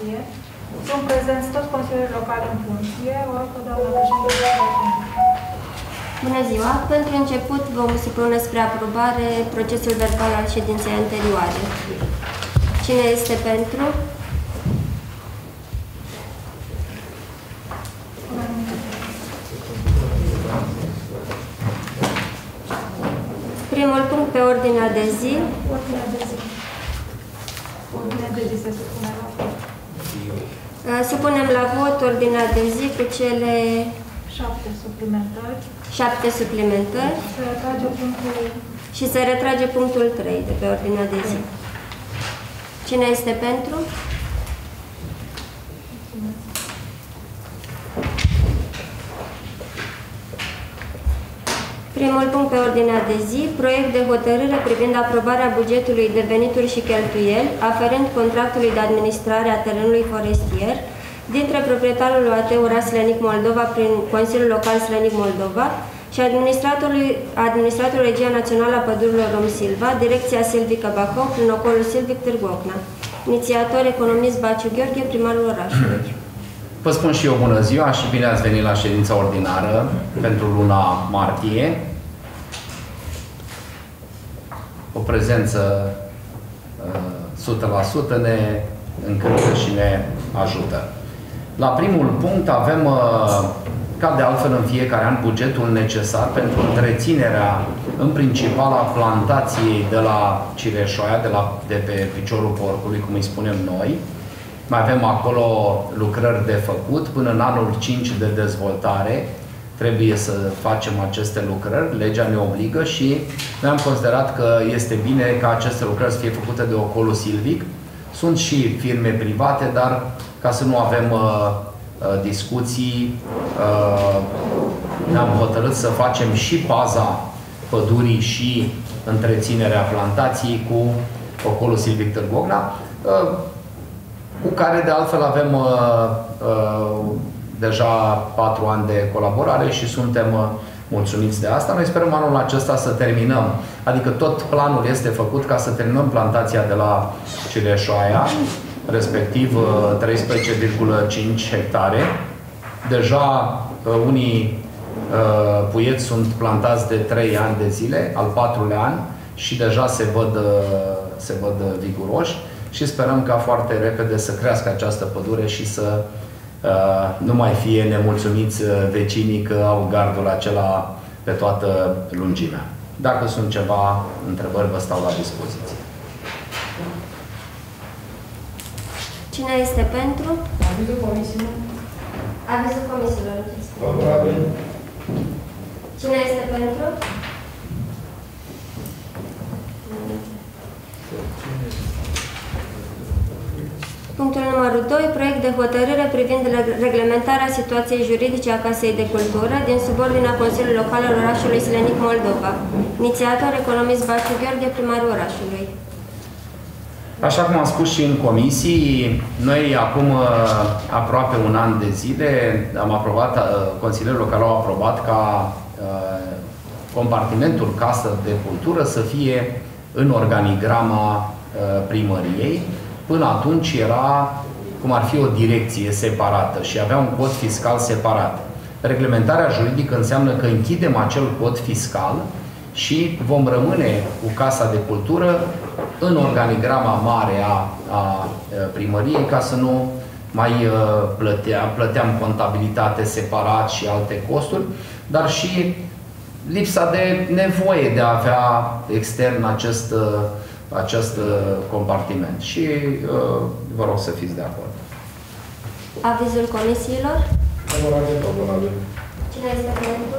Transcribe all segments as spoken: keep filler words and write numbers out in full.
Martie. Sunt prezenți toți consilierii locali în funcție. O rog pe doamna președinte. Bună ziua! Pentru început vom supune spre aprobare procesul verbal al ședinței anterioare. Cine este pentru? Primul punct pe ordinea de zi. Ordinea de zi. Ordinea de zi se supune la vot. Supunem la vot ordinea de zi cu cele Șapte suplimentări. șapte suplimentări. Se retrage punctul... Și se retrage punctul trei de pe ordinea de zi. Cine este pentru? Primul punct pe ordinea de zi, proiect de hotărâre privind aprobarea bugetului de venituri și cheltuieli aferent contractului de administrare a terenului forestier dintre proprietarul O A T Oraș Slănic Moldova prin Consiliul Local Slănic Moldova și administratorul, administratorul Regia Națională a Pădurilor Rom Silva, Direcția Silvică Bacău, prin ocolul Silvic Târgu Ocna. Inițiator economist Baciu Gheorghe, primarul orașului. Vă spun și eu bună ziua și bine ați venit la ședința ordinară pentru luna martie. O prezență o sută la sută ne încântă și ne ajută. La primul punct avem, ca de altfel în fiecare an, bugetul necesar pentru întreținerea, în principal, a plantației de la Cireșoaia, de, la, de pe piciorul porcului, cum îi spunem noi. Mai avem acolo lucrări de făcut. Până în anul cinci de dezvoltare trebuie să facem aceste lucrări. Legea ne obligă și noi am considerat că este bine ca aceste lucrări să fie făcute de ocolul silvic. Sunt și firme private, dar ca să nu avem uh, uh, discuții, uh, ne-am hotărât să facem și paza pădurii și întreținerea plantației cu ocolul silvic Târgu Ocna, uh, cu care de altfel avem uh, uh, deja patru ani de colaborare și suntem uh, mulțumiți de asta. Noi sperăm anul acesta să terminăm, adică tot planul este făcut ca să terminăm plantația de la Cireșoaia, respectiv uh, treisprezece virgulă cinci hectare. Deja uh, unii uh, puieți sunt plantați de trei ani de zile, al patrulea an, și deja se văd, uh, se văd viguroși. Și sperăm ca foarte repede să crească această pădure și să uh, nu mai fie nemulțumiți vecinii că au gardul acela pe toată lungimea. Dacă sunt ceva întrebări, vă stau la dispoziție. Cine este pentru? Avizul comisiilor. Avizul comisiilor. Favorabil. Cine este pentru? Punctul numărul doi. Proiect de hotărâre privind reglementarea situației juridice a Casei de Cultură din subordinea Consiliului Local al orașului Slănic Moldova. Inițiator economist Baciu Gheorghe, primarul orașului. Așa cum am spus și în comisii, noi acum aproape un an de zile am aprobat, Consiliul Local au aprobat ca compartimentul Casă de Cultură să fie în organigrama primăriei. Până atunci era cum ar fi o direcție separată și avea un cod fiscal separat. Reglementarea juridică înseamnă că închidem acel cod fiscal și vom rămâne cu Casa de Cultură în organigrama mare a, a primăriei, ca să nu mai plătea, plăteam contabilitate separat și alte costuri, dar și lipsa de nevoie de a avea extern acest acest compartiment. Și uh, vă rog să fiți de acord. Avizul comisiilor? Favorabil, favorabil. Cine este pentru?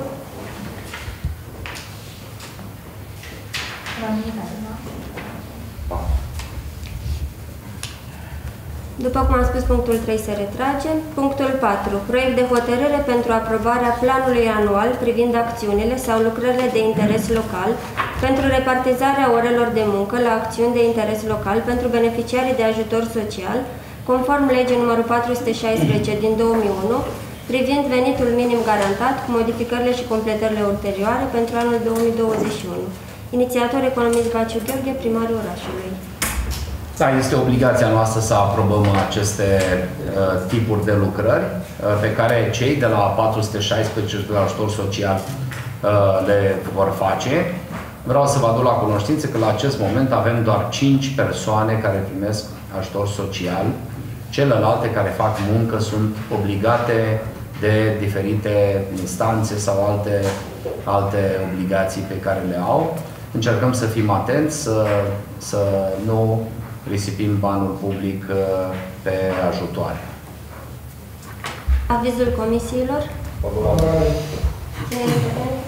După cum am spus, punctul trei se retrage. Punctul patru. Proiect de hotărâre pentru aprobarea planului anual privind acțiunile sau lucrările de interes local pentru repartizarea orelor de muncă la acțiuni de interes local pentru beneficiarii de ajutor social, conform legii numărul patru sute șaisprezece din două mii unu, privind venitul minim garantat, cu modificările și completările ulterioare pentru anul două mii douăzeci și unu. Inițiator economist Baciu Gheorghe, primarul orașului. Da, este obligația noastră să aprobăm aceste uh, tipuri de lucrări uh, pe care cei de la patru sute șaisprezece de la ajutor social uh, le vor face. Vreau să vă aduc la cunoștință că la acest moment avem doar cinci persoane care primesc ajutor social. Celelalte care fac muncă sunt obligate de diferite instanțe sau alte, alte obligații pe care le au. Încercăm să fim atenți, să, să nu risipim banul public pe ajutoare. Avizul comisiilor? Favorabil. Cine este pentru?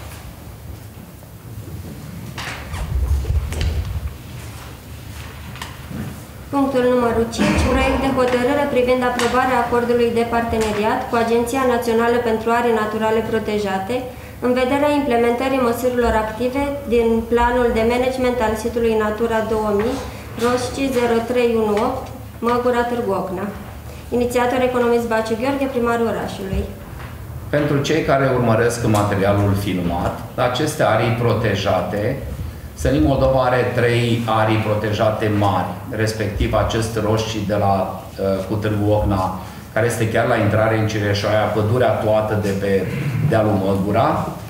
Punctul numărul cinci. Proiect de hotărâre privind aprobarea acordului de parteneriat cu Agenția Națională pentru Arii Naturale Protejate în vederea implementării măsurilor active din planul de management al sitului Natura două mii, Roșci zero trei unu opt, Măgura, Târgu Ocna. Inițiator economist Baciu Gheorghe, primarul orașului. Pentru cei care urmăresc materialul filmat, aceste arii protejate, Sănin Moldova are trei arii protejate mari, respectiv acest Roșci de la uh, cu Târgu Ocna, care este chiar la intrare în Cireșoaia, pădurea toată de pe dealul Măgura.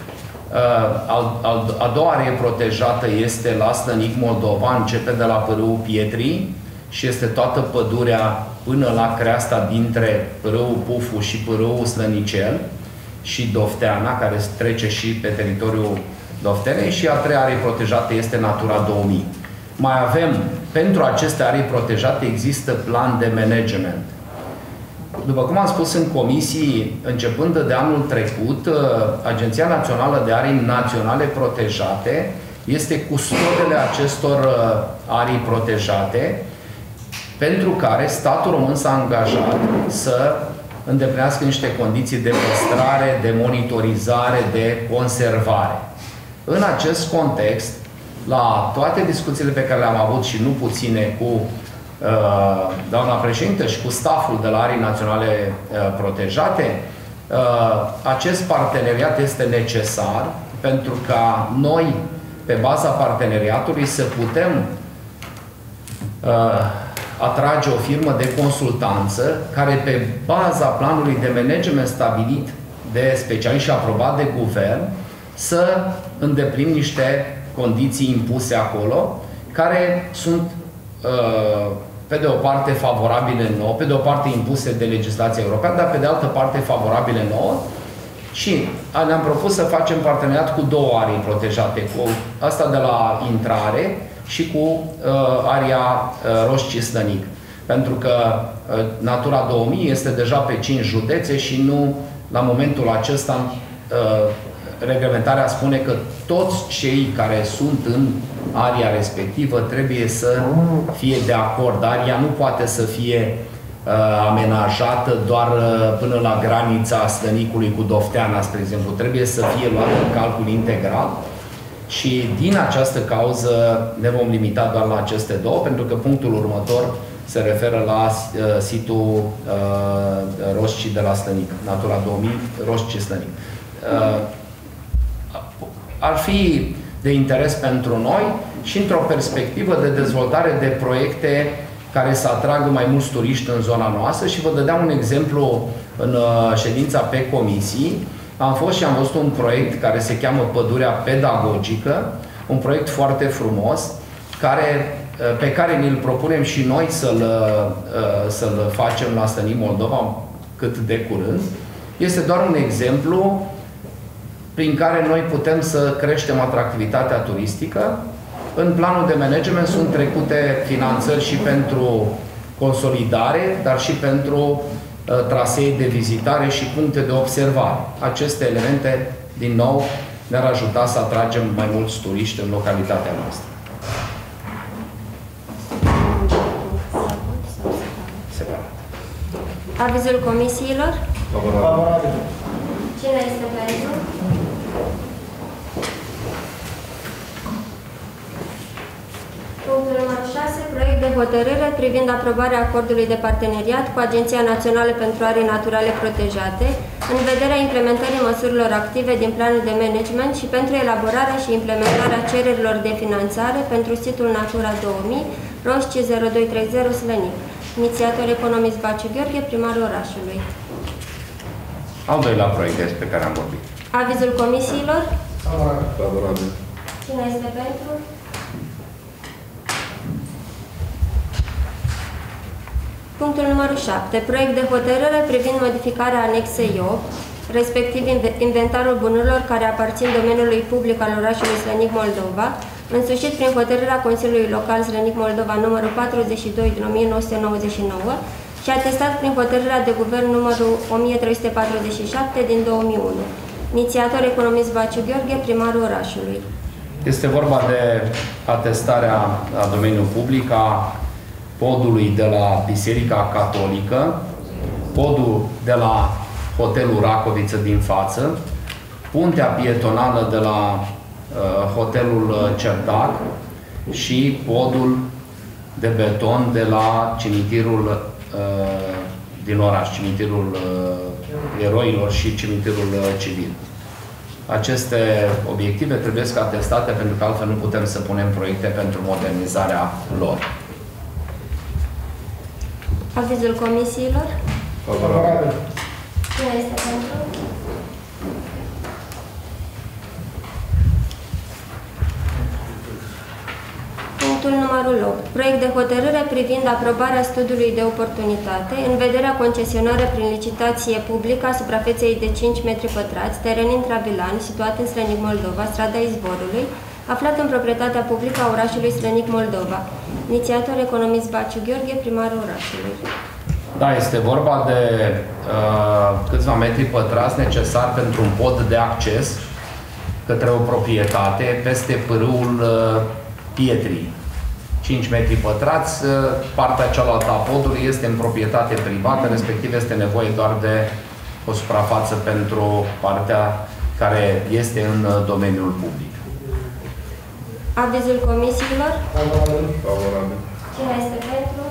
A doua arie protejată este la Stănic Moldova, începe de la Pârâul Pietrii și este toată pădurea până la creasta dintre Pârâul Pufu și Pârâul Slănicel și Dofteana, care trece și pe teritoriul Doftenei, și a treia arie protejată este Natura două mii. Mai avem, pentru aceste arii protejate există plan de management. După cum am spus în comisii, începând de anul trecut, Agenția Națională de Arii Naționale Protejate este custodele acestor arii protejate, pentru care statul român s-a angajat să îndeplinească niște condiții de păstrare, de monitorizare, de conservare. În acest context, la toate discuțiile pe care le-am avut și nu puține cu doamna președintă și cu staful de la Arii Naționale Protejate, acest parteneriat este necesar pentru ca noi, pe baza parteneriatului, să putem atrage o firmă de consultanță care, pe baza planului de management stabilit de specialiști și aprobat de guvern, să îndeplinim niște condiții impuse acolo, care sunt pe de o parte favorabile nouă, pe de o parte impuse de legislația europeană, dar pe de altă parte favorabile nouă. Și ne-am propus să facem parteneriat cu două arii protejate, cu asta de la intrare și cu uh, aria uh, Roșci Slănic. Pentru că uh, Natura două mii este deja pe cinci județe și nu, la momentul acesta, uh, reglementarea spune că toți cei care sunt în aria respectivă trebuie să fie de acord. Aria nu poate să fie uh, amenajată doar uh, până la granița Slănicului cu Dofteana, spre exemplu. Trebuie să fie luată în calcul integral și din această cauză ne vom limita doar la aceste două, pentru că punctul următor se referă la uh, situl uh, Roșci de la Slănic, Natura două mii, Roșci Slănic. Uh, ar fi de interes pentru noi și într-o perspectivă de dezvoltare de proiecte care să atragă mai mulți turiști în zona noastră. Și vă dădeam un exemplu în ședința pe comisii. Am fost și am văzut un proiect care se cheamă Pădurea Pedagogică, un proiect foarte frumos, care, pe care ne-l propunem și noi să-l să-l facem la Stănic Moldova cât de curând. Este doar un exemplu prin care noi putem să creștem atractivitatea turistică. În planul de management sunt trecute finanțări și pentru consolidare, dar și pentru uh, trasee de vizitare și puncte de observare. Aceste elemente, din nou, ne-ar ajuta să atragem mai mulți turiști în localitatea noastră. Separat. Avizul comisiilor? Favorabil. Cine este pentru? Punctul numărul șase. Proiect de hotărâre privind aprobarea acordului de parteneriat cu Agenția Națională pentru Arii Naturale Protejate în vederea implementării măsurilor active din planul de management și pentru elaborarea și implementarea cererilor de finanțare pentru situl Natura două mii, Roșci zero doi trei zero Slănic. Inițiator economist Baciu Gheorghe, primarul orașului. Al doilea proiect despre care am vorbit. Avizul comisiilor. Favorabil. Cine este pentru? Punctul numărul șapte. Proiect de hotărâre privind modificarea anexei opt, respectiv inventarul bunurilor care aparțin domeniului public al orașului Slănic Moldova, însușit prin hotărârea Consiliului Local Slănic Moldova numărul patruzeci și doi din o mie nouă sute nouăzeci și nouă și atestat prin hotărârea de guvern numărul o mie trei sute patruzeci și șapte din două mii unu. Inițiator economist Baciu Gheorghe, primarul orașului. Este vorba de atestarea a domeniul public a podului de la Biserica Catolică, podul de la Hotelul Racoviță din față, puntea pietonală de la uh, Hotelul Cerdac și podul de beton de la cimitirul uh, din oraș, cimitirul uh, eroilor și cimitirul uh, civil. Aceste obiective trebuie să atestate pentru că altfel nu putem să punem proiecte pentru modernizarea lor. Avizul comisiilor. Favorabil. Cine este pentru? Punctul numărul opt. Proiect de hotărâre privind aprobarea studiului de oportunitate în vederea concesionării prin licitație publică a suprafeței de cinci metri pătrați, teren intravilan, situat în Slănic Moldova, strada Izvorului, aflat în proprietatea publică a orașului Slănic Moldova. Inițiator economist Baciu Gheorghe, primarul orașului. Da, este vorba de uh, câțiva metri pătrați necesari pentru un pod de acces către o proprietate peste pârâul uh, Pietrii. cinci metri pătrați, uh, partea cealaltă a podului este în proprietate privată, respectiv este nevoie doar de o suprafață pentru partea care este în uh, domeniul public. Avizul comisiilor. Favorabil. Cine este pentru?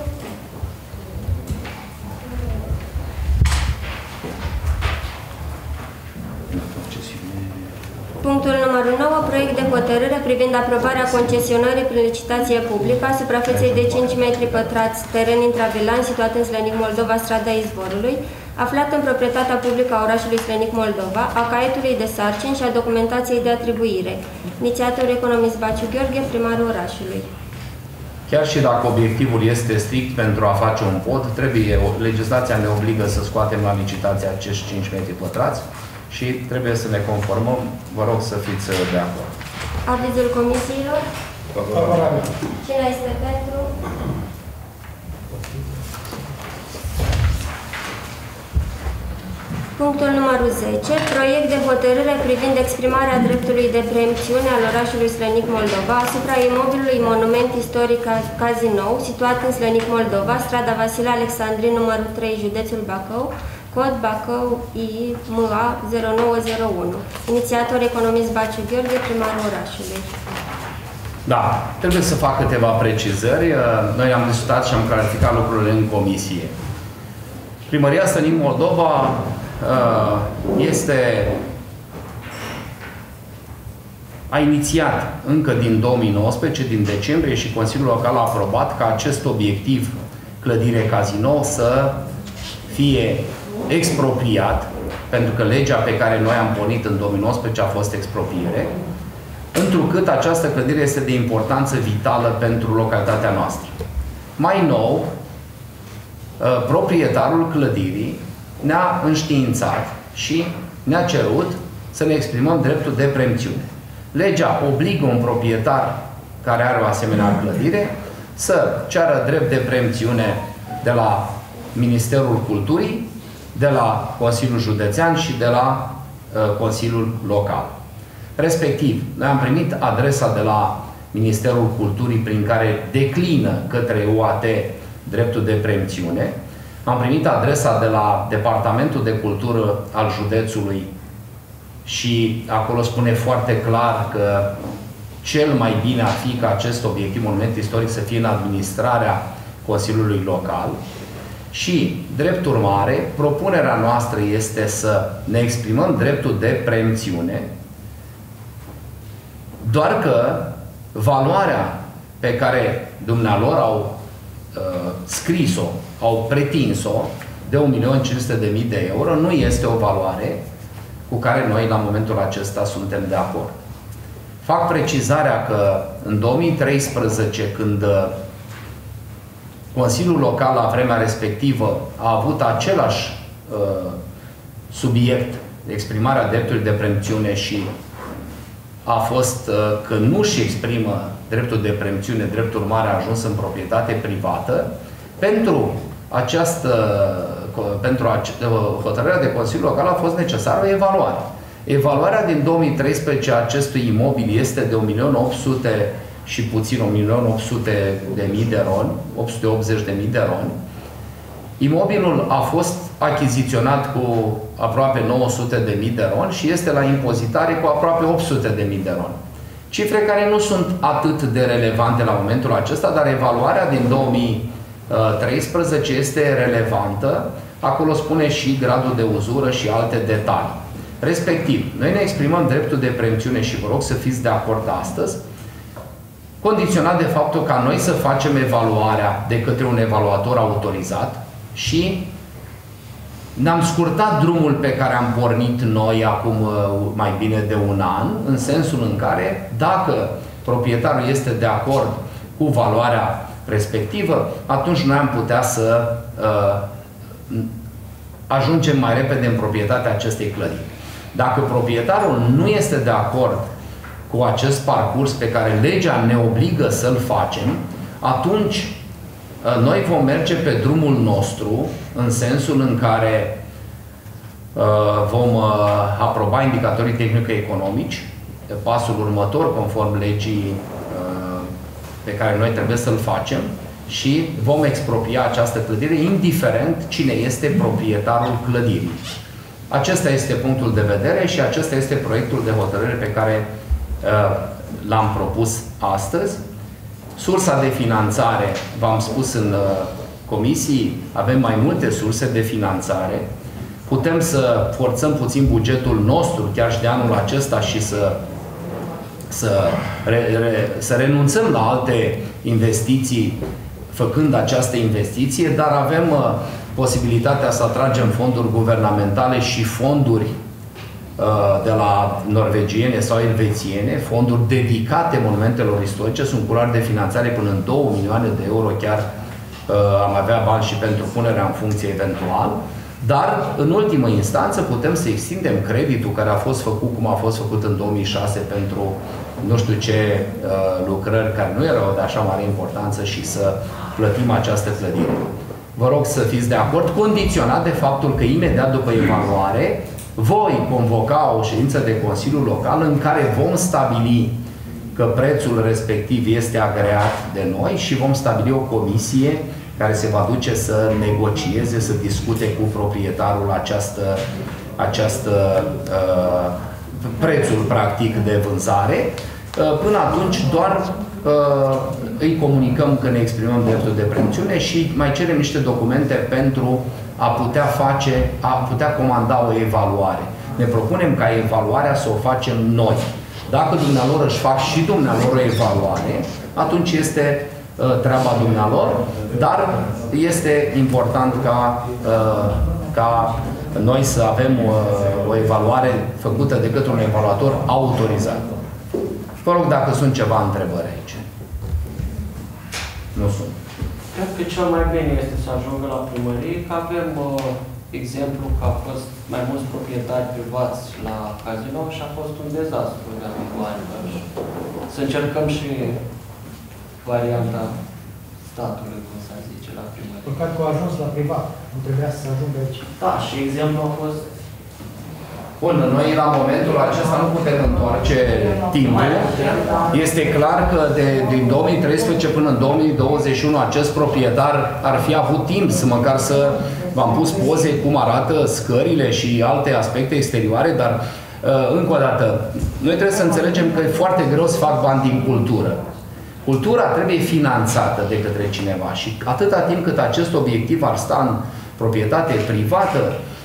Punctul numărul nouă. Proiect de hotărâre privind aprobarea concesionării prin licitație publică a suprafeței de cinci metri pătrați, teren intravilan situat în Slănic Moldova, strada Izvorului, aflat în proprietatea publică a orașului Slănic Moldova, a caietului de sarcini și a documentației de atribuire. Inițiator economist Baciu Gheorghe, primarul orașului. Chiar și dacă obiectivul este strict pentru a face un pod, trebuie, legislația ne obligă să scoatem la licitație acești cinci metri pătrați și trebuie să ne conformăm. Vă rog să fiți de acord. Avizul comisiilor. Favorabil. Cine este pentru? Punctul numărul zece. Proiect de hotărâre privind exprimarea dreptului de preemțiune al orașului Slănic Moldova asupra imobilului monument istoric Cazinou, situat în Slănic Moldova, strada Vasile Alexandrin, numărul trei, județul Bacău, cod Bacău I M A zero nouă zero unu. Inițiator economist Baciu Gheorghe, primarul orașului. Da, trebuie să fac câteva precizări. Noi am discutat și am clarificat lucrurile în comisie. Primăria Slănic Moldova este a inițiat încă din două mii nouăsprezece, din decembrie, și Consiliul Local a aprobat ca acest obiectiv, clădire Cazinou, să fie expropriat, pentru că legea pe care noi am pornit în două mii nouăsprezece a fost expropriere, întrucât această clădire este de importanță vitală pentru localitatea noastră. Mai nou, proprietarul clădirii ne-a înștiințat și ne-a cerut să ne exprimăm dreptul de preemțiune. Legea obligă un proprietar care are o asemenea clădire să ceară drept de preemțiune de la Ministerul Culturii, de la Consiliul Județean și de la uh, Consiliul Local. Respectiv, noi am primit adresa de la Ministerul Culturii prin care declină către U A T dreptul de preemțiune. Am primit adresa de la Departamentul de Cultură al județului și acolo spune foarte clar că cel mai bine ar fi ca acest obiectiv, monument istoric, să fie în administrarea Consiliului Local. Și, drept urmare, propunerea noastră este să ne exprimăm dreptul de preemțiune, doar că valoarea pe care dumnealor au uh, scris-o, au pretins-o, de un milion cinci sute de mii de euro, nu este o valoare cu care noi la momentul acesta suntem de acord. Fac precizarea că în două mii treisprezece, când Consiliul Local la vremea respectivă a avut același uh, subiect, exprimarea dreptului de preemțiune, și a fost uh, că nu își exprimă dreptul de preemțiune, drept urmare a ajuns în proprietate privată, pentru această pentru hotărârea de Consiliul Local a fost necesară o evaluare. Evaluarea din două mii treisprezece a acestui imobil este de un milion opt sute și puțin, un milion opt sute de mii de roni, opt sute optzeci de mii de roni. Imobilul a fost achiziționat cu aproape nouă sute de mii de roni și este la impozitare cu aproape opt sute de mii de roni. Cifre care nu sunt atât de relevante la momentul acesta, dar evaluarea din două mii treisprezece este relevantă. Acolo spune și gradul de uzură și alte detalii. Respectiv, noi ne exprimăm dreptul de preemțiune și vă rog să fiți de acord astăzi, condiționat de faptul ca noi să facem evaluarea de către un evaluator autorizat și ne-am scurtat drumul pe care am pornit noi acum mai bine de un an, în sensul în care, dacă proprietarul este de acord cu valoarea respectivă, atunci noi am putea să uh, ajungem mai repede în proprietatea acestei clădiri. Dacă proprietarul nu este de acord cu acest parcurs pe care legea ne obligă să-l facem, atunci uh, noi vom merge pe drumul nostru, în sensul în care uh, vom uh, aproba indicatorii tehnico-economici, pasul următor, conform legii pe care noi trebuie să-l facem, și vom expropria această clădire, indiferent cine este proprietarul clădirii. Acesta este punctul de vedere și acesta este proiectul de hotărâre pe care uh, l-am propus astăzi. Sursa de finanțare, v-am spus în uh, comisii, avem mai multe surse de finanțare. Putem să forțăm puțin bugetul nostru, chiar și de anul acesta, și să Să, re, re, să renunțăm la alte investiții făcând această investiție, dar avem uh, posibilitatea să atragem fonduri guvernamentale și fonduri uh, de la norvegiene sau elvețiene, fonduri dedicate monumentelor istorice, sunt culoare de finanțare până în două milioane de euro, chiar uh, am avea bani și pentru punerea în funcție eventual. Dar, în ultimă instanță, putem să extindem creditul care a fost făcut, cum a fost făcut în două mii șase, pentru nu știu ce uh, lucrări care nu erau de așa mare importanță, și să plătim această clădire. Vă rog să fiți de acord, condiționat de faptul că imediat după evaluare voi convoca o ședință de Consiliul Local în care vom stabili că prețul respectiv este agreat de noi și vom stabili o comisie care se va duce să negocieze, să discute cu proprietarul această, această uh, prețul practic de vânzare. Uh, până atunci doar uh, îi comunicăm că ne exprimăm dreptul de preemțiune și mai cerem niște documente pentru a putea face, a putea comanda o evaluare. Ne propunem ca evaluarea să o facem noi. Dacă dumnealor își fac și dumnealor o evaluare, atunci este treaba dumnealor, dar este important ca, ca noi să avem o, o evaluare făcută de către un evaluator autorizat. Vă rog dacă sunt ceva întrebări aici. Nu sunt. Cred că cel mai bine este să ajungă la primărie, că avem uh, exemplu că a fost mai mulți proprietari privați la casino și a fost un dezastru de cu ani. Să încercăm și varianta statului, cum s-ar zice, la primărie. Păcat că a ajuns la privat. Nu trebuia să ajungă aici. Da, și exemplu a fost... Bun, noi la momentul acesta nu putem întoarce timpul. Este clar că de, din două mii treisprezece până în două mii douăzeci și unu acest proprietar ar fi avut timp să măcar să... V-am pus poze cum arată scările și alte aspecte exterioare, dar încă o dată, noi trebuie să înțelegem că e foarte greu să fac bani din cultură. Cultura trebuie finanțată de către cineva și atâta timp cât acest obiectiv ar sta în proprietate privată,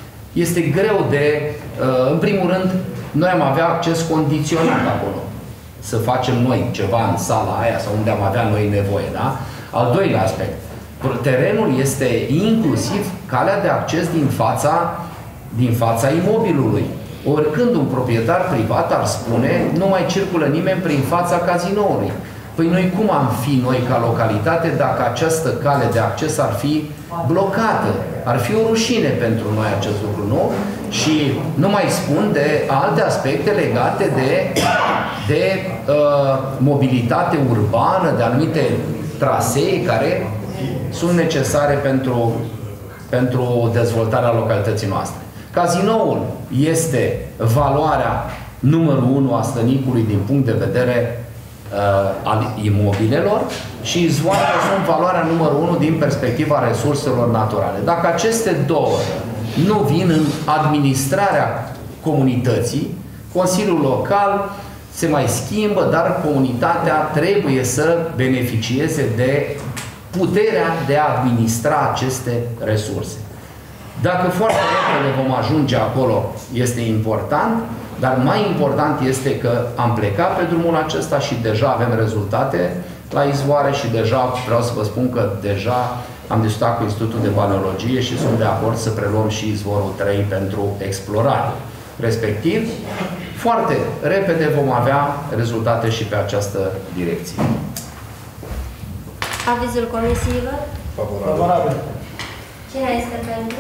este greu de, în primul rând, noi am avea acces condiționat acolo. să facem noi ceva în sala aia sau unde am avea noi nevoie, da? Al doilea aspect, terenul este inclusiv calea de acces din fața, din fața imobilului. Oricând un proprietar privat ar spune, nu mai circulă nimeni prin fața cazinoului. Păi noi cum am fi noi ca localitate dacă această cale de acces ar fi blocată? Ar fi o rușine pentru noi acest lucru, nu? Și nu mai spun de alte aspecte legate de, de uh, mobilitate urbană, de anumite trasee care sunt necesare pentru, pentru dezvoltarea localității noastre. Cazinoul este valoarea numărul unu a Stănicului din punct de vedere uh, al imobilelor și izvoarele sunt valoarea numărul unu din perspectiva resurselor naturale. Dacă aceste două nu vin în administrarea comunității, Consiliul Local se mai schimbă, dar comunitatea trebuie să beneficieze de puterea de a administra aceste resurse. Dacă foarte repede vom ajunge acolo, este important, dar mai important este că am plecat pe drumul acesta și deja avem rezultate la izvoare și deja vreau să vă spun că deja am discutat cu Institutul de Balneologie și sunt de acord să preluăm și izvorul trei pentru explorare. Respectiv, foarte repede vom avea rezultate și pe această direcție. Avizul comisiilor? Favorabil. Cine este pentru?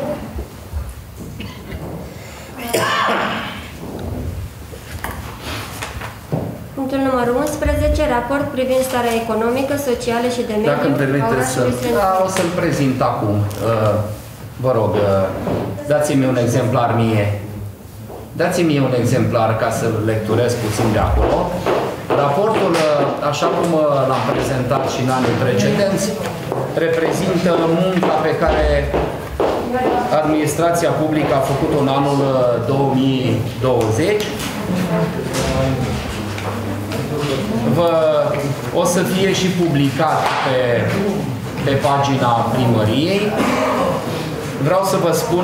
Punctul numărul unsprezece, raport privind starea economică, socială și de mediu. Dacă îmi permiteți să... Da, o să-l prezint acum. Vă rog, dați-mi un exemplar mie. Dați-mi un exemplar ca să-l lecturez puțin de acolo. Raportul, așa cum l-am prezentat și în anii precedenți, reprezintă munca pe care administrația publică a făcut-o în anul două mii douăzeci. Vă, o să fie și publicat pe, pe pagina primăriei. Vreau să vă spun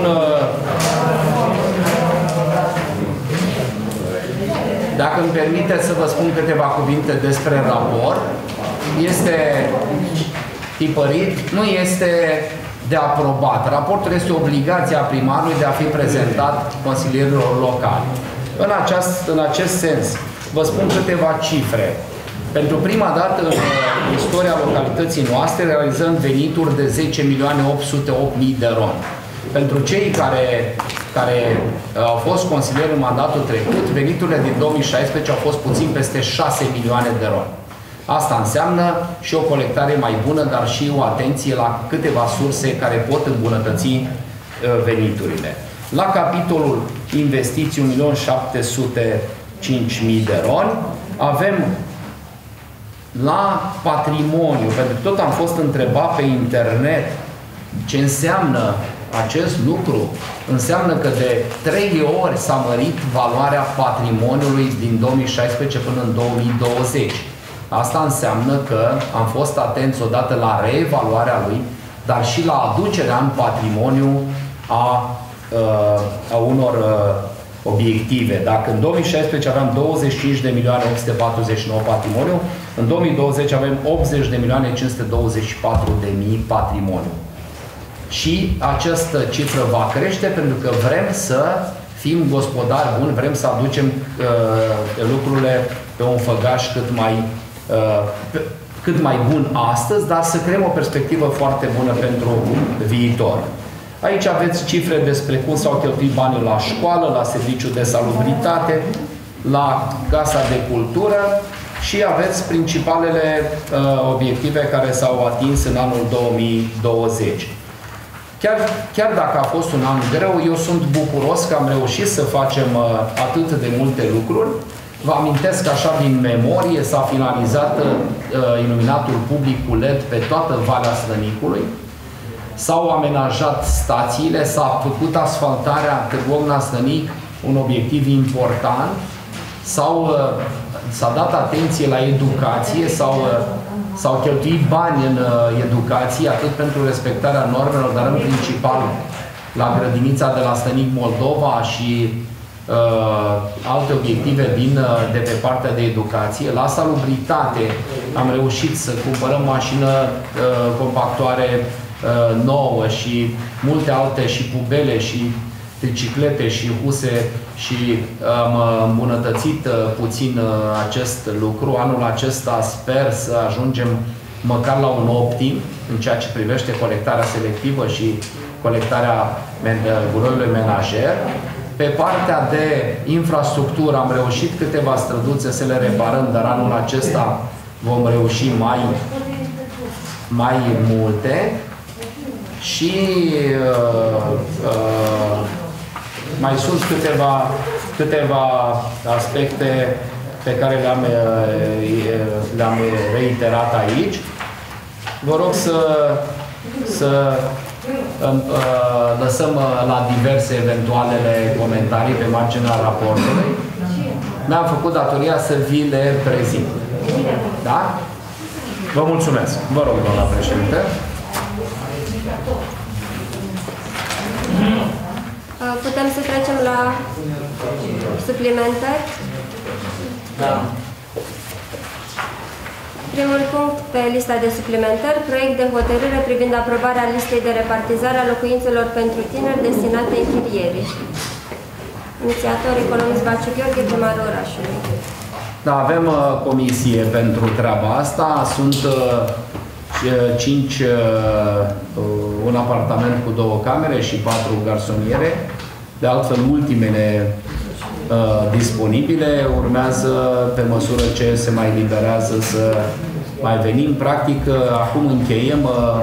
dacă îmi permiteți să vă spun câteva cuvinte despre raport. Este tipărit, nu este de aprobat. Raportul este obligația primarului de a fi prezentat consilierilor locali. În, aceast, în acest sens, vă spun câteva cifre. Pentru prima dată în istoria localității noastre realizăm venituri de zece milioane opt sute opt mii de ron. Pentru cei care, care au fost consilieri în mandatul trecut, veniturile din două mii șaisprezece au fost puțin peste șase milioane de ron. Asta înseamnă și o colectare mai bună, dar și o atenție la câteva surse care pot îmbunătăți veniturile. La capitolul investiții un milion șapte sute cinci mii de ron, avem la patrimoniu, pentru că tot am fost întrebat pe internet ce înseamnă acest lucru. Înseamnă că de trei ori s-a mărit valoarea patrimoniului din două mii șaisprezece până în două mii douăzeci. Asta înseamnă că am fost atenți odată la reevaluarea lui, dar și la aducerea în patrimoniu a, a unor obiective. Dacă în două mii șaisprezece aveam douăzeci și cinci de milioane opt sute patruzeci și nouă patrimoniu, în două mii douăzeci avem optzeci de milioane cinci sute douăzeci și patru de mii patrimoniu. Și această cifră va crește pentru că vrem să fim gospodari buni, vrem să aducem uh, lucrurile pe un făgaș cât mai, uh, pe, cât mai bun astăzi, dar să creăm o perspectivă foarte bună pentru viitor. Aici aveți cifre despre cum s-au cheltuit banii la școală, la serviciu de salubritate, la Casa de Cultură și aveți principalele uh, obiective care s-au atins în anul două mii douăzeci. Chiar, chiar dacă a fost un an greu, eu sunt bucuros că am reușit să facem uh, atât de multe lucruri. Vă amintesc așa din memorie, s-a finalizat uh, iluminatul public cu L E D pe toată Valea Stănicului. S-au amenajat stațiile, s-a făcut asfaltarea Târgu Ogna-Stănic, un obiectiv important. S-a dat atenție la educație, s-au cheltuit bani în educație, atât pentru respectarea normelor, dar în principal la grădinița de la Stănic Moldova și uh, alte obiective din, de pe partea de educație. La salubritate am reușit să cumpărăm mașină uh, compactoare uh, nouă și multe alte, și pubele, și triciclete, și huse, și am îmbunătățit uh, puțin uh, acest lucru. Anul acesta sper să ajungem măcar la un optim în ceea ce privește colectarea selectivă și colectarea gunoiului menajer. Pe partea de infrastructură am reușit câteva străduțe să le reparăm, dar anul acesta vom reuși mai, mai multe. Și uh, uh, mai sunt câteva, câteva aspecte pe care le-am le-am reiterat aici. Vă rog să, să lăsăm la diverse eventualele comentarii pe marginea raportului. Mi-am făcut datoria să vi le prezint. Da? Vă mulțumesc. Vă rog, doamna președinte. Putem să trecem la suplimentări? Da. Primul punct pe lista de suplimentări, proiect de hotărâre privind aprobarea listei de repartizare a locuințelor pentru tineri destinate închirierii. Inițiator economist Baciu Gheorghe, primarul orașului. Da, avem uh, comisie pentru treaba asta. Sunt uh, cinci, uh, un apartament cu două camere și patru garsoniere. De altfel, ultimele uh, disponibile urmează pe măsură ce se mai liberează să mai venim. Practic, uh, acum încheiem, uh,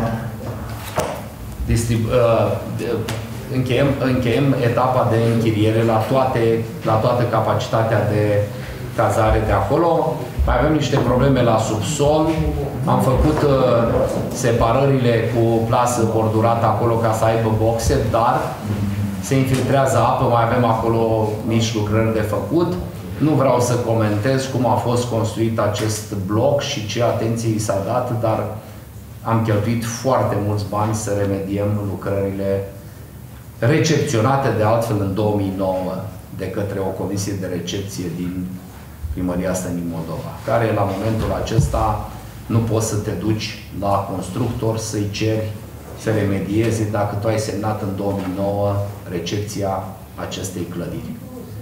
uh, încheiem, încheiem etapa de închiriere la, toate, la toată capacitatea de cazare de acolo. Mai avem niște probleme la subsol. Am făcut uh, separările cu plasă bordurată acolo ca să aibă boxe, dar se infiltrează apă, mai avem acolo mici lucrări de făcut. Nu vreau să comentez cum a fost construit acest bloc și ce atenție i s-a dat, dar am cheltuit foarte mulți bani să remediem lucrările recepționate de altfel în două mii nouă de către o comisie de recepție din Primăria Stănin Moldova, care la momentul acesta nu poți să te duci la constructor să-i ceri să remedieze dacă tu ai semnat în două mii nouă recepția acestei clădiri.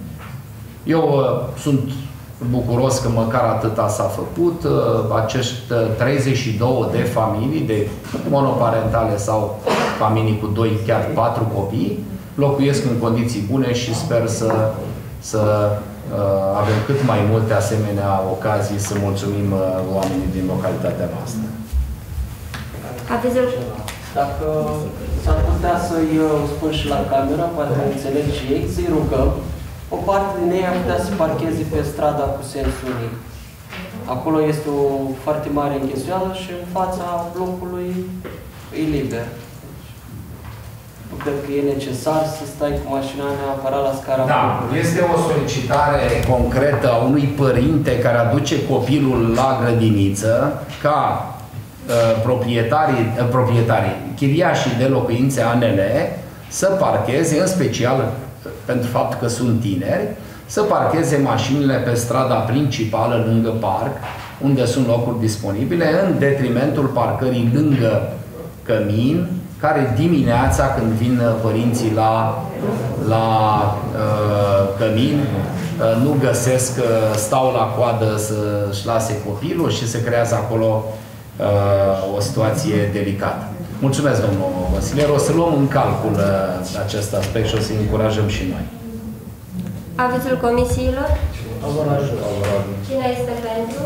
Eu uh, sunt bucuros că măcar atâta s-a făcut. Uh, acești treizeci și două de familii, de monoparentale sau familii cu doi, chiar patru copii, locuiesc în condiții bune și sper să, să uh, avem cât mai multe asemenea ocazii să mulțumim uh, oamenii din localitatea noastră. Avizul. Dacă s-ar putea să-i spun și la camera, poate înțeleg și ei, să-i rugăm, o parte din ei ar putea să parcheze pe strada cu sens unic. Acolo este o foarte mare înghesuială și în fața blocului e liber. Nu cred că e necesar să stai cu mașina neapărat la scara Da, blocului. este o solicitare concretă a unui părinte care aduce copilul la grădiniță ca proprietarii, proprietarii, chiriașii de locuințe A N L să parcheze, în special pentru faptul că sunt tineri, să parcheze mașinile pe strada principală lângă parc, unde sunt locuri disponibile, în detrimentul parcării lângă cămin, care dimineața, când vin părinții la, la uh, cămin, uh, nu găsesc, uh, stau la coadă să-și lase copilul și se creează acolo uh, o situație delicată. Mulțumesc, domnul Vasile. O să luăm în calcul uh, acest aspect și o să încurajăm și noi. Avizul comisiilor? Favorabil. Cine este pentru?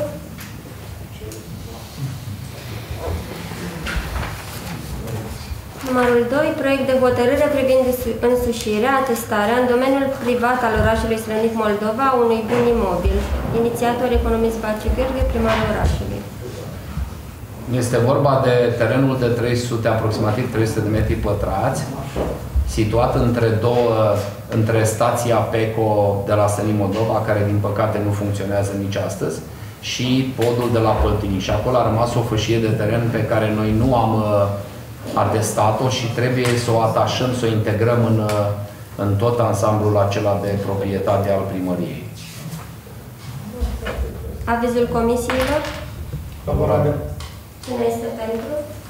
Numărul doi. Proiect de hotărâre privind însușirea, atestarea în domeniul privat al orașului Slănic Moldova a unui bun imobil. Inițiator economist Baciu Gheorghe, primarul orașului. Este vorba de terenul de trei sute, aproximativ trei sute de metri pătrați, situat între două, între stația PECO de la Slănic Moldova, care din păcate nu funcționează nici astăzi, și podul de la Păltini. Și acolo a rămas o fâșie de teren pe care noi nu am atestat-o și trebuie să o atașăm, să o integrăm în, în tot ansamblul acela de proprietate al primăriei. Avizul comisiilor? Favorabil. Cine este pentru?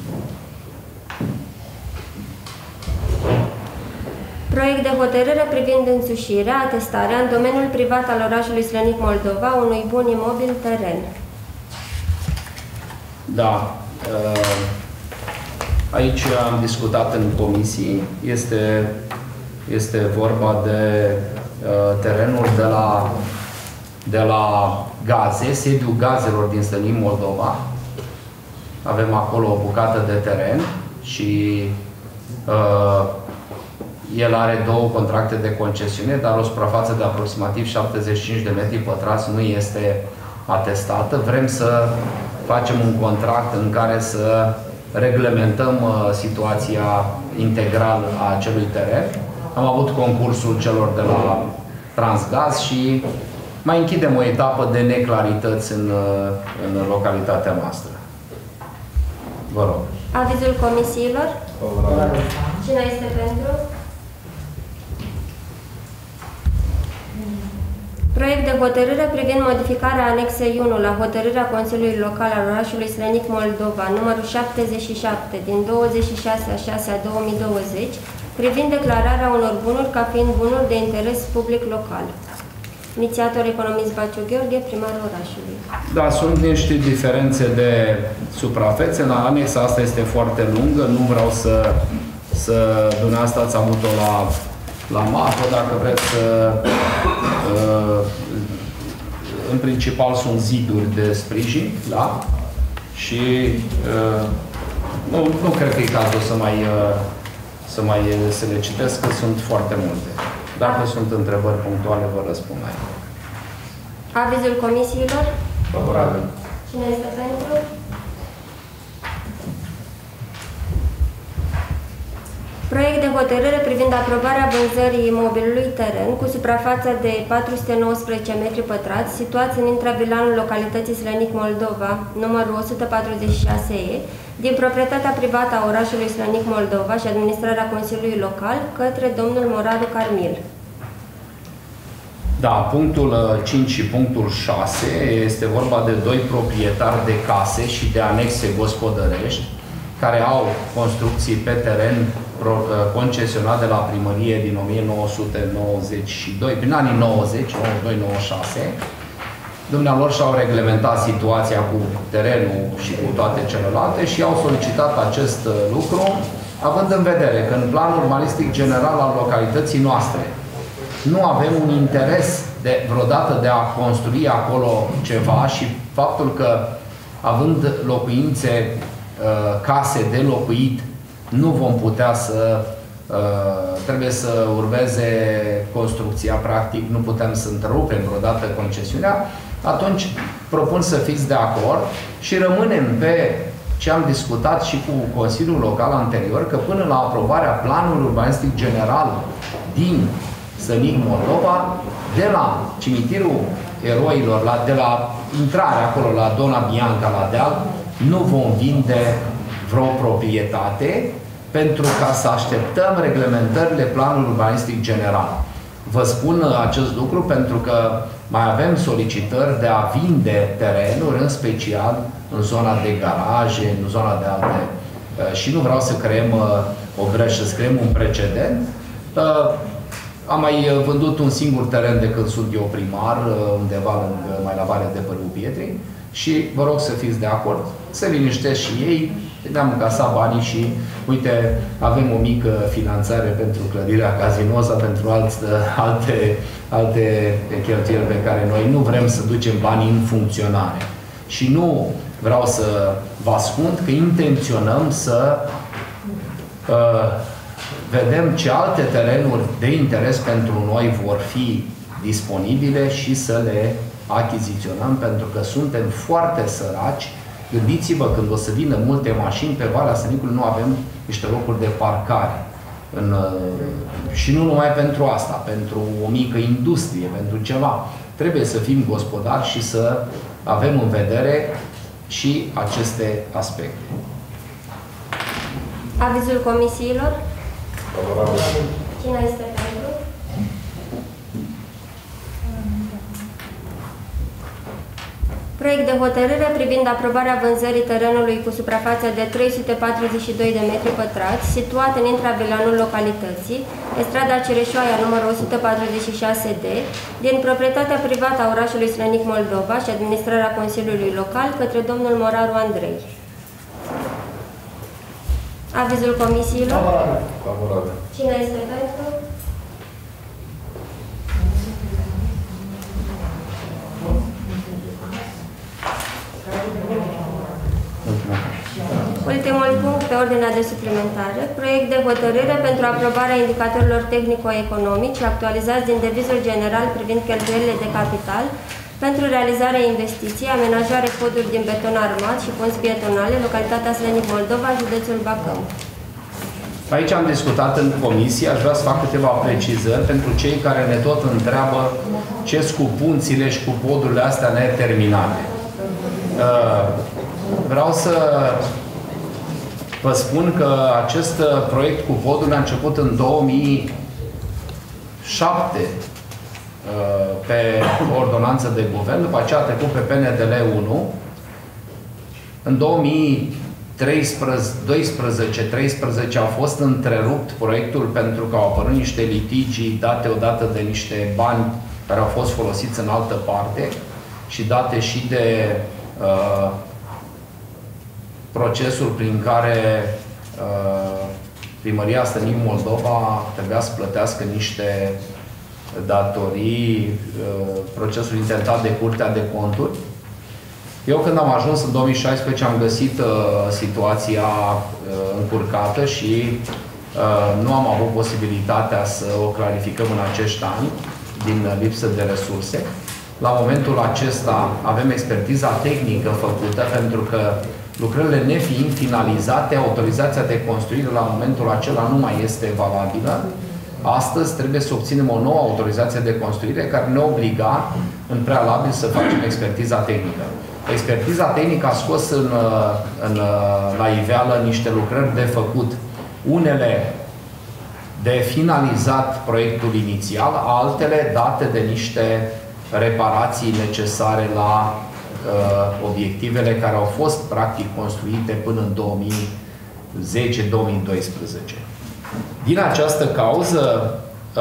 Proiect de hotărâre privind însușirea, atestarea în domeniul privat al orașului Slănic Moldova unui bun imobil teren. Da. Aici am discutat în comisii. Este, este vorba de terenul de la, de la gaze, sediul gazelor din Slănic Moldova. Avem acolo o bucată de teren și uh, el are două contracte de concesiune, dar o suprafață de aproximativ șaptezeci și cinci de metri pătrați nu este atestată. Vrem să facem un contract în care să reglementăm uh, situația integrală a acelui teren. Am avut concursul celor de la Transgaz și mai închidem o etapă de neclarități în, uh, în localitatea noastră. Vă rog. Avizul comisiilor? Favorabil. Cine este pentru? Proiect de hotărâre privind modificarea anexei unu la hotărârea Consiliului Local al orașului Slănic Moldova, numărul șaptezeci și șapte, din douăzeci și șase a șasea două mii douăzeci, privind declararea unor bunuri ca fiind bunuri de interes public local. Inițiator economist Baciu Gheorghe, primarul orașului. Da, sunt niște diferențe de suprafețe. La anexa asta este foarte lungă, nu vreau să, să dumneavoastră ați avut-o la, la mapă, dacă vreți să... Uh, în principal sunt ziduri de sprijin, da? Și uh, nu, nu cred că e cazul să mai, uh, să mai să le citesc, că sunt foarte multe. Dacă sunt întrebări punctuale, vă răspund mai. Avizul comisiilor? Favorabil. Cine este pentru? Proiect de hotărâre privind aprobarea vânzării imobilului teren cu suprafață de patru sute nouăsprezece metri pătrați, situați în intravilanul localității Slănic Moldova, numărul o sută patruzeci și șase E, din proprietatea privată a orașului Slănic Moldova și administrarea Consiliului Local, către domnul Moraru Carmil. Da, punctul cinci și punctul șase este vorba de doi proprietari de case și de anexe gospodărești care au construcții pe teren concesionat de la primărie din o mie nouă sute nouăzeci și doi, prin anii nouăzeci, nouăzeci și doi nouăzeci și șase. Dumnealor și-au reglementat situația cu terenul și cu toate celelalte și au solicitat acest lucru, având în vedere că în planul urbanistic general al localității noastre nu avem un interes de vreodată de a construi acolo ceva și faptul că, având locuințe, case de locuit, nu vom putea să, trebuie să urmeze construcția, practic nu putem să întrerupem vreodată concesiunea, atunci propun să fiți de acord și rămânem pe ce am discutat și cu Consiliul Local anterior, că până la aprobarea planului urbanistic general din Slănic Moldova, de la cimitirul eroilor, la, de la intrarea acolo la Dona Bianca, la deal, nu vom vinde vreo proprietate, pentru ca să așteptăm reglementările planului urbanistic general. Vă spun acest lucru pentru că mai avem solicitări de a vinde terenuri, în special în zona de garaje, în zona de alte. Și nu vreau să creăm o breșă, să creăm un precedent. Am mai vândut un singur teren de când sunt eu primar, undeva lângă, mai la Valea de Părul Pietrii, și vă rog să fiți de acord, să liniștesc și ei, ne-am încasat banii și, uite, avem o mică finanțare pentru clădirea Cazinosa, pentru alte, alte, alte cheltuieli pe care noi nu vrem să ducem banii în funcționare. Și nu vreau să vă ascund că intenționăm să uh, vedem ce alte terenuri de interes pentru noi vor fi disponibile și să le achiziționăm, pentru că suntem foarte săraci. Gândiți-vă, când o să vină multe mașini pe Valea Slănicului, nu avem niște locuri de parcare. În, și nu numai pentru asta, pentru o mică industrie, pentru ceva. Trebuie să fim gospodari și să avem în vedere și aceste aspecte. Avizul comisiilor? Favorabil. Cine este pentru? Proiect de hotărâre privind aprobarea vânzării terenului cu suprafață de trei sute patruzeci și doi de metri pătrați, situat în intravilanul localității, pe strada Cireșoaia numărul o sută patruzeci și șase D, din proprietatea privată a orașului Slănic Moldova și administrarea Consiliului Local către domnul Moraru Andrei. Avizul comisiilor? Favorabil. Favorabil. Cine este pentru? Ultimul punct pe ordinea de suplimentare, proiect de hotărâre pentru aprobarea indicatorilor tehnico-economici actualizați din devizul general privind cheltuielile de capital pentru realizarea investiției, amenajare poduri din beton armat și punți pietonale, localitatea Slănic Moldova, județul Bacău. Aici am discutat în comisie, aș vrea să fac câteva precizări pentru cei care ne tot întreabă ce cu punțile și cu podurile astea neterminate. Vreau să vă spun că acest proiect cu podurile a început în două mii șapte pe ordonanță de guvern, după aceea a trecut pe P N D L unu. În două mii doisprezece treisprezece a fost întrerupt proiectul pentru că au apărut niște litigii date odată de niște bani care au fost folosiți în altă parte și date și de uh, procesul prin care uh, Primăria Slănic Moldova trebuia să plătească niște datorii, uh, procesul intentat de Curtea de Conturi. Eu când am ajuns în două mii șaisprezece am găsit uh, situația uh, încurcată și uh, nu am avut posibilitatea să o clarificăm în acești ani din uh, lipsă de resurse. La momentul acesta avem expertiza tehnică făcută pentru că lucrările nefiind finalizate, autorizația de construire la momentul acela nu mai este valabilă. Astăzi trebuie să obținem o nouă autorizație de construire care ne obliga în prealabil să facem expertiza tehnică. Expertiza tehnică a scos în, în, la iveală niște lucrări de făcut. Unele de finalizat proiectul inițial, altele date de niște reparații necesare la uh, obiectivele care au fost practic construite până în două mii zece două mii doisprezece. Din această cauză, uh,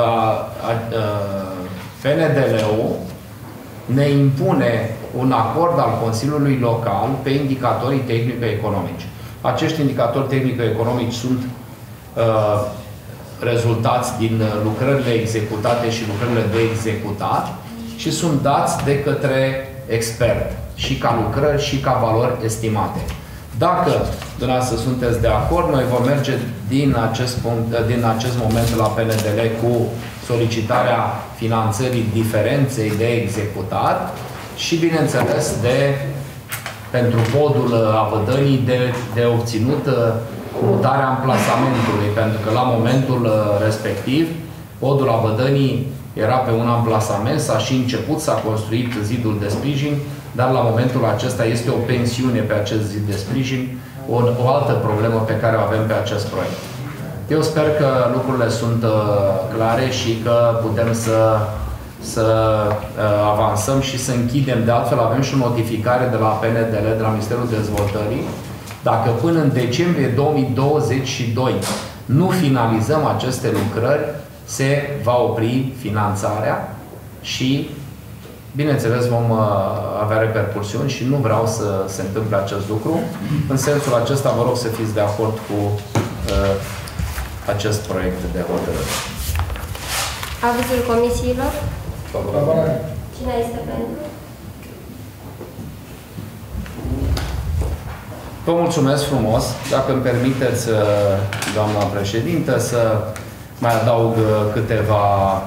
uh, P N D L-ul ne impune un acord al Consiliului Local pe indicatorii tehnico-economici. Acești indicatori tehnico-economici sunt uh, rezultați din lucrările executate și lucrările de executat și sunt dați de către expert și ca lucrări și ca valori estimate. Dacă dumneavoastră sunteți de acord, noi vom merge din acest, punct, din acest moment la P N D L cu solicitarea finanțării diferenței de executat și, bineînțeles, de, pentru podul Avădănii de, de obținut mutarea amplasamentului, pentru că la momentul respectiv podul Avădănii era pe un amplasament, s-a și început, s-a construit zidul de sprijin, dar la momentul acesta este o pensiune pe acest zid de sprijin, o, o altă problemă pe care o avem pe acest proiect. Eu sper că lucrurile sunt uh, clare și că putem să, să uh, avansăm și să închidem. De altfel, avem și o notificare de la P N D L, de la Ministerul Dezvoltării. Dacă până în decembrie două mii douăzeci și doi nu finalizăm aceste lucrări, se va opri finanțarea și, bineînțeles, vom uh, avea repercursiuni și nu vreau să se întâmple acest lucru. În sensul acesta, vă rog să fiți de acord cu uh, acest proiect de hotărâre. Avizul comisiilor? Favorabil. Cine este pentru? Vă mulțumesc frumos. Dacă îmi permiteți, doamna președintă, să mai adaug câteva,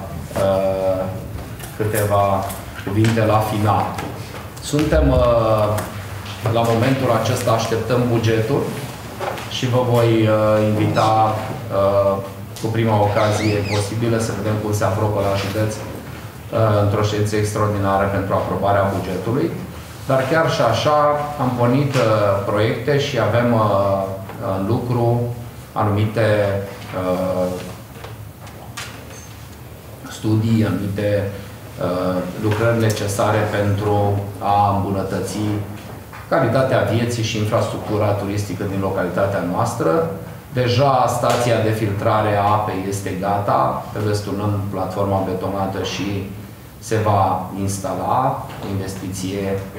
câteva cuvinte la final. Suntem, la momentul acesta, așteptăm bugetul și vă voi invita cu prima ocazie posibilă să vedem cum se aprobă la județ într-o ședință extraordinară pentru aprobarea bugetului. Dar chiar și așa am pornit uh, proiecte și avem uh, în lucru anumite uh, studii, anumite lucrări necesare pentru a îmbunătăți calitatea vieții și infrastructura turistică din localitatea noastră. Deja stația de filtrare a apei este gata, trebuie să turnăm platforma betonată și se va instala, investiție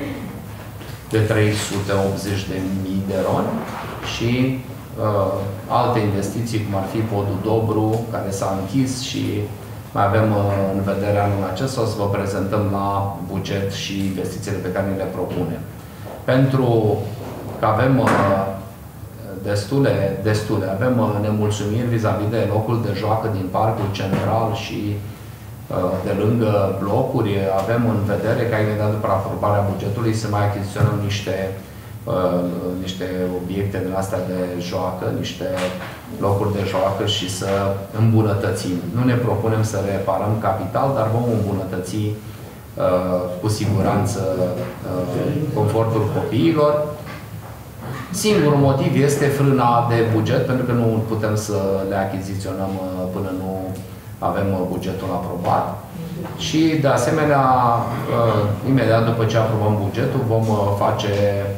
de trei sute optzeci de mii de roni și uh, alte investiții, cum ar fi podul Dobru, care s-a închis și mai avem uh, în vedere anul acesta, o să vă prezentăm la buget și investițiile pe care le propunem. Pentru că avem uh, destule, destule, avem uh, nemulțumiri vis-a-vis de locul de joacă din Parcul Central și de lângă blocuri, avem în vedere ca imediat după aprobarea bugetului să mai achiziționăm niște, uh, niște obiecte din astea de joacă, niște locuri de joacă și să îmbunătățim. Nu ne propunem să reparăm capital, dar vom îmbunătăți uh, cu siguranță uh, confortul copiilor. Singurul motiv este frâna de buget, pentru că nu putem să le achiziționăm uh, până nu avem bugetul aprobat și, de asemenea, imediat după ce aprobăm bugetul, vom face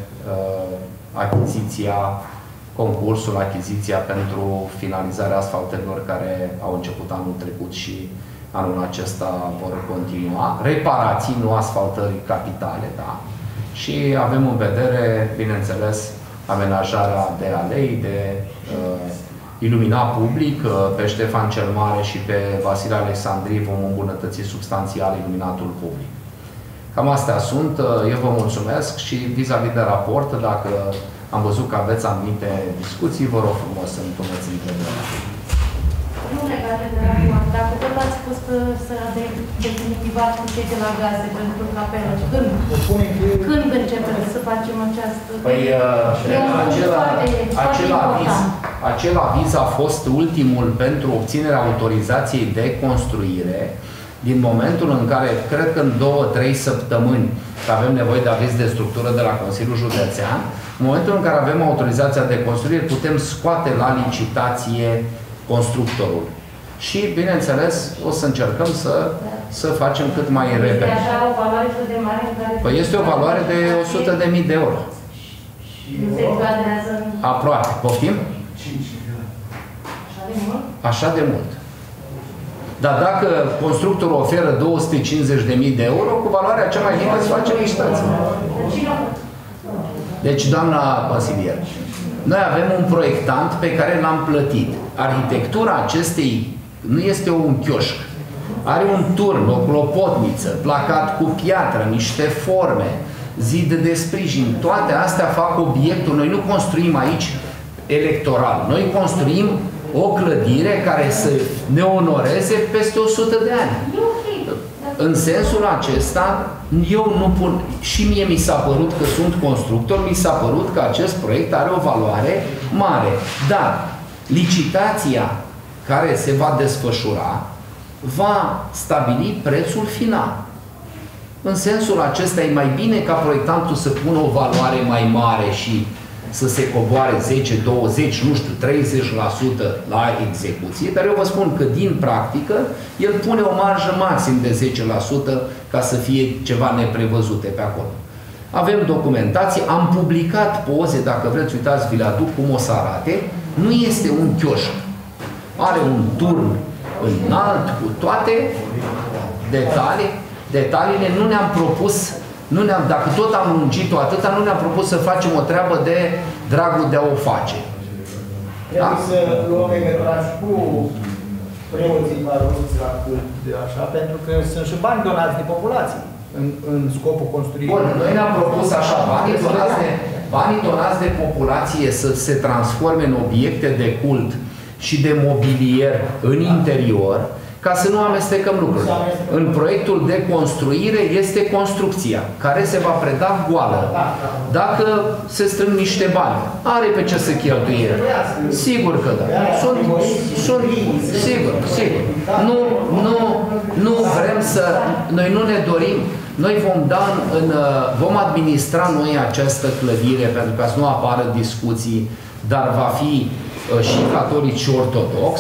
achiziția, concursul, achiziția pentru finalizarea asfaltărilor care au început anul trecut și anul acesta vor continua. Reparații, nu asfaltări capitale, da? Și avem în vedere, bineînțeles, amenajarea de alei, de ilumina public, pe Ștefan cel Mare și pe Vasile Alexandrii vom îmbunătăți substanțial iluminatul public. Cam astea sunt. Eu vă mulțumesc și vis-a-vis de raport, dacă am văzut că aveți anumite discuții, vă rog frumos să-mi puneți întrebări. Nu legate de raport, dacă tot ați spus că s-a definitivat cu cei de la gaze pentru capelă, când? Când începem să facem această... Păi, acela, acela, aviz, acela aviz a fost ultimul pentru obținerea autorizației de construire, din momentul în care, cred că în două, trei săptămâni, că avem nevoie de aviz de structură de la Consiliul Județean, în momentul în care avem autorizația de construire, putem scoate la licitație constructorul. Și, bineînțeles, o să încercăm să, să facem cât mai repede. Este așa o valoare de mare în care... Păi este o valoare de o sută de mii de euro. Se încadrează în... Aproape. Poftim? Așa de mult? Așa de mult. Dar dacă constructorul oferă două sute cincizeci de mii de euro, cu valoarea cea mai mică se face licitație. Deci, doamna consilier, noi avem un proiectant pe care l-am plătit. Arhitectura acestei nu este un chioșc. Are un turn, o clopotniță, placat cu piatră, niște forme, zid de sprijin. Toate astea fac obiectul. Noi nu construim aici electoral. Noi construim o clădire care să ne onoreze peste o sută de ani. În sensul acesta, eu nu pun... Și mie mi s-a părut că sunt constructor, mi s-a părut că acest proiect are o valoare mare. Dar licitația care se va desfășura va stabili prețul final. În sensul acesta e mai bine ca proiectantul să pună o valoare mai mare și să se coboare zece, douăzeci, nu știu, treizeci la sută la execuție, dar eu vă spun că din practică el pune o marjă maxim de zece la sută ca să fie ceva neprevăzute pe acolo. Avem documentație, am publicat poze, dacă vreți, uitați, vi le aduc cum o să arate. Nu este un chioșc. Are un turn înalt cu toate detalii. Detaliile nu ne-am propus, nu ne-am, dacă tot am lungit-o atâta, nu ne-am propus să facem o treabă de dragul de a o face. Trebuie da? să luăm legătura și cu preoții baroți la cult, așa, pentru că sunt și bani donați de populație în, în scopul construirii. Bun, noi ne-am propus așa, banii donați de, banii donați de populație să se transforme în obiecte de cult și de mobilier în interior, ca să nu amestecăm lucrurile. În proiectul de construire este construcția, care se va preda goală. Dacă se strâng niște bani, are pe ce să cheltuie. Sigur că da. Sunt, sunt, sigur, sigur. Nu, nu, nu vrem să... Noi nu ne dorim... Noi vom da în, în, vom administra noi această clădire, pentru ca să nu apară discuții, dar va fi și catolic și ortodox.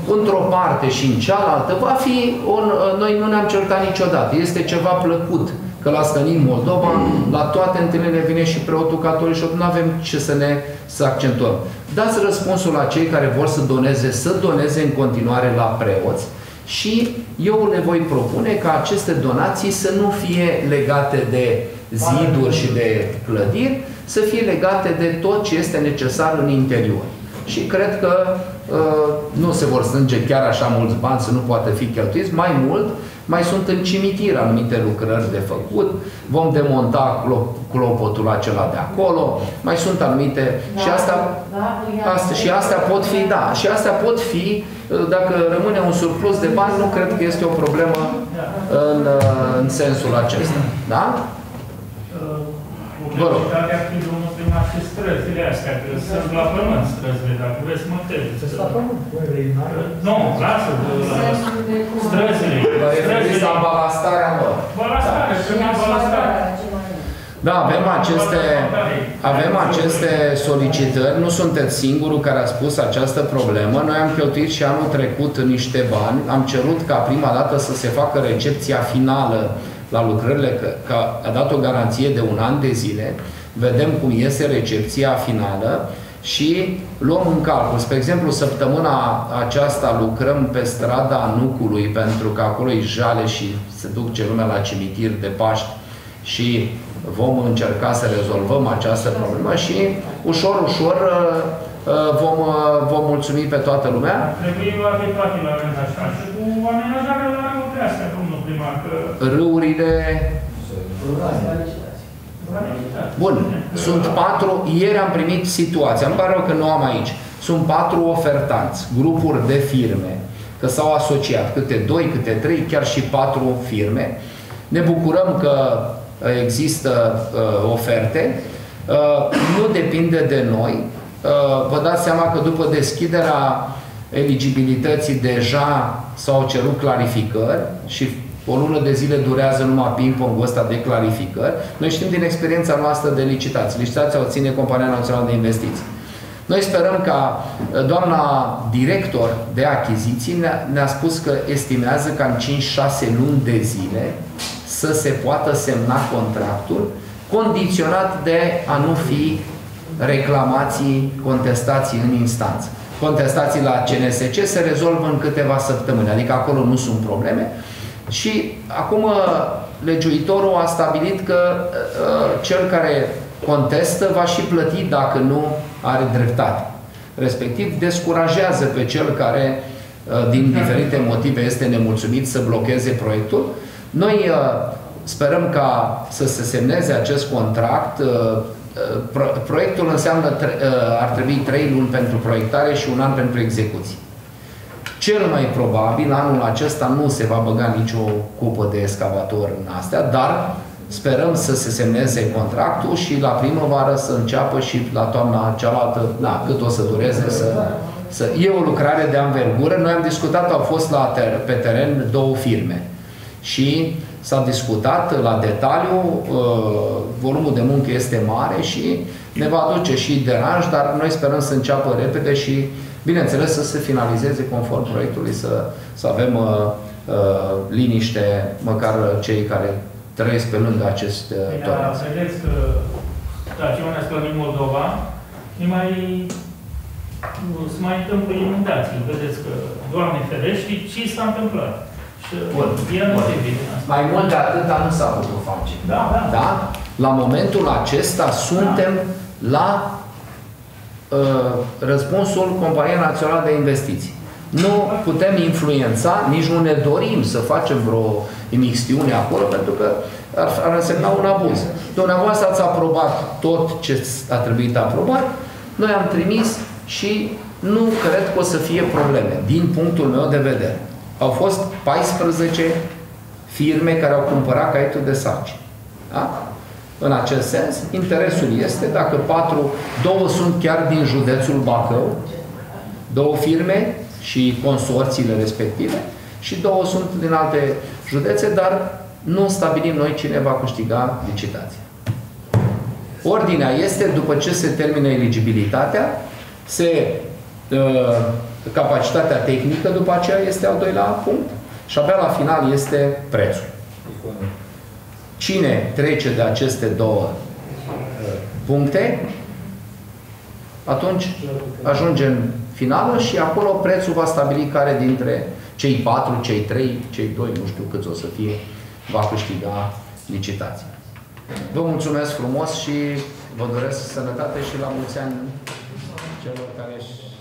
într-o parte și în cealaltă, va fi, un, noi nu ne-am certat niciodată. Este ceva plăcut că la Stănin Moldova, la toate întâlnirile vine și preotul catolic și nu avem ce să ne să accentuăm. Dați răspunsul la cei care vor să doneze, să doneze în continuare la preoți și eu le voi propune ca aceste donații să nu fie legate de ziduri și de clădiri, să fie legate de tot ce este necesar în interior. Și cred că uh, nu se vor strânge chiar așa mulți bani să nu poată fi cheltuiți. Mai mult, mai sunt în cimitir anumite lucrări de făcut, vom demonta clopotul acela de acolo, mai sunt anumite da, și asta, da, asta și astea pot fi, da, și astea pot fi, dacă rămâne un surplus de bani, nu cred că este o problemă în, în sensul acesta. Da? Publicitatea prin drumul primar și străzile astea, că sunt la pământ străzile, dacă vreți să mă credeți. La pământ? Nu, lasă străzile. Vă referiți la balastarea lor. Balastarea, trebuie balastarea. Da, avem aceste, avem aceste solicitări, nu sunteți singurul care a spus această problemă. Noi am cheltuit și anul trecut niște bani, am cerut ca prima dată să se facă recepția finală la lucrările, că, că a dat o garanție de un an de zile, vedem cum iese recepția finală și luăm în calcul. Spre exemplu, săptămâna aceasta lucrăm pe strada Nucului, pentru că acolo e jale și se duce lumea la cimitir de Paști și vom încerca să rezolvăm această problemă și ușor, ușor vom, vom mulțumi pe toată lumea. Trebuie luate toate la rând așa și cu amenajarea la râurile astea, domnul primar, că... Râurile... Bun, sunt patru, ieri am primit situația, îmi pare rău că nu am aici, sunt patru ofertanți, grupuri de firme, că s-au asociat, câte doi, câte trei, chiar și patru firme. Ne bucurăm că există uh, oferte, uh, nu depinde de noi. Uh, vă dați seama că după deschiderea eligibilității deja s-au cerut clarificări și o lună de zile durează numai ping-pongul ăsta de clarificări. Noi știm din experiența noastră de licitații. Licitația o ține Compania Națională de Investiții. Noi sperăm ca doamna director de achiziții ne-a, ne-a spus că estimează ca în cinci șase luni de zile să se poată semna contractul, condiționat de a nu fi reclamații, contestații în instanță. Contestații la C N S C se rezolvă în câteva săptămâni, adică acolo nu sunt probleme. Și acum legiuitorul a stabilit că uh, cel care contestă va și plăti dacă nu are dreptate. Respectiv, descurajează pe cel care, uh, din diferite motive, este nemulțumit să blocheze proiectul. Noi uh, sperăm ca să se semneze acest contract. Uh, pro proiectul înseamnă, uh, ar trebui trei luni pentru proiectare și un an pentru execuție. Cel mai probabil, anul acesta nu se va băga nicio cupă de excavator în astea, dar sperăm să se semneze contractul și la primăvară să înceapă și la toamna cealaltă, na, cât o să dureze, să, să... E o lucrare de anvergură. Noi am discutat, au fost la ter pe teren două firme și s-a discutat la detaliu, uh, volumul de muncă este mare și ne va aduce și deranj, dar noi sperăm să înceapă repede și bineînțeles să se finalizeze conform proiectului, să, să avem uh, uh, liniște, măcar cei care trăiesc pe lângă acest uh, torent. Vedeți că la Ciunea Stănin Moldova e mai, se mai întâmplă inundații. Vedeți că, Doamne ferește, ce s-a întâmplat? Și bun, nu bun. se vede asta. Mai mult de atâta nu s-a putut face. Da, da. Da? La momentul acesta suntem da. la răspunsul Companiei Naționale de Investiții. Nu putem influența, nici nu ne dorim să facem vreo imixtiune acolo, pentru că ar, ar însemna un abuz. Dumneavoastră ați aprobat tot ce a trebuit aprobat, noi am trimis și nu cred că o să fie probleme, din punctul meu de vedere. Au fost paisprezece firme care au cumpărat caietul de sarcini. Da? În acest sens, interesul este, dacă patru, două sunt chiar din județul Bacău, două firme și consorțiile respective, și două sunt din alte județe, dar nu stabilim noi cine va câștiga licitația. Ordinea este, după ce se termină eligibilitatea, se capacitatea tehnică, după aceea este al doilea punct și abia la final este prețul. Cine trece de aceste două puncte, atunci ajunge în finală și acolo prețul va stabili care dintre cei patru, cei trei, cei doi, nu știu câți o să fie, va câștiga licitația. Vă mulțumesc frumos și vă doresc sănătate și la mulți ani celor care